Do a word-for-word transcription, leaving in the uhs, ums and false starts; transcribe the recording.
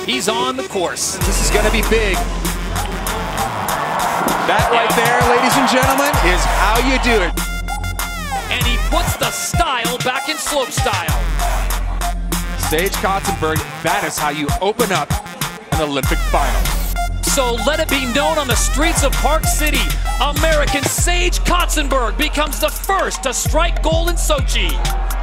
He's on the course. This is going to be big. That right there, ladies and gentlemen, is how you do it. And he puts the style back in slopestyle. Sage Kotsenburg, that is how you open up an Olympic final. So let it be known on the streets of Park City, American Sage Kotsenburg becomes the first to strike gold in Sochi.